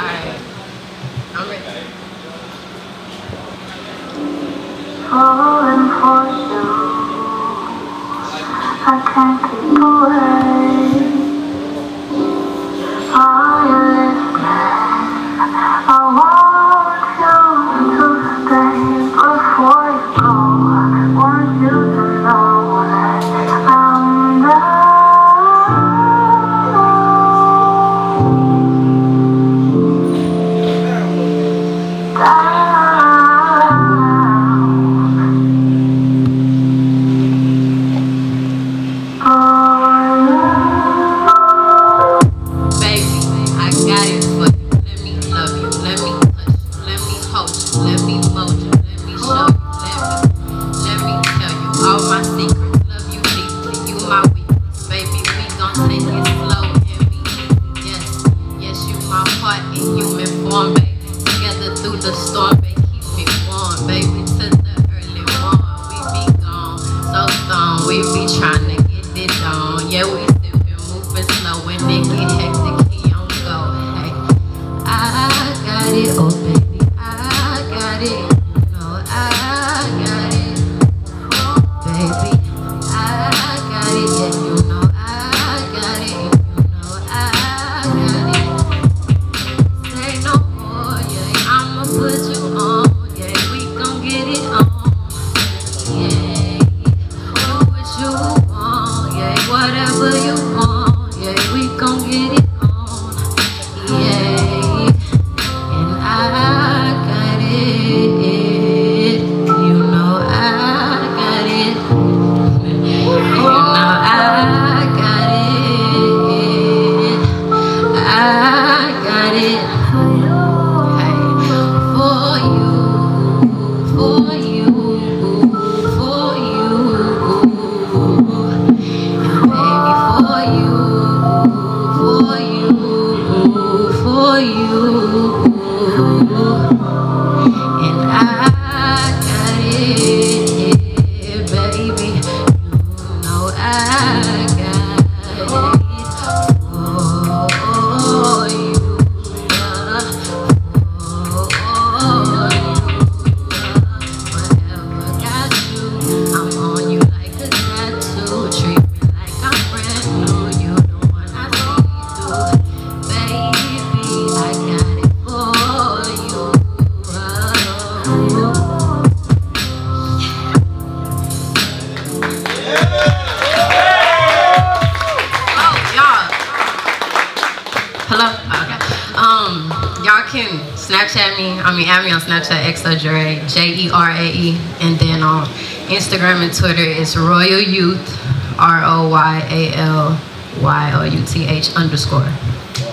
Alright. I'm ready. Falling for you, I can't keep away. Are you listening? I want you to stay before you go. I want you to know that I'm down. Add me on Snapchat, XOJerae, JERAE, and then on Instagram and Twitter, it's Royal Youth, ROYALYOUTH_.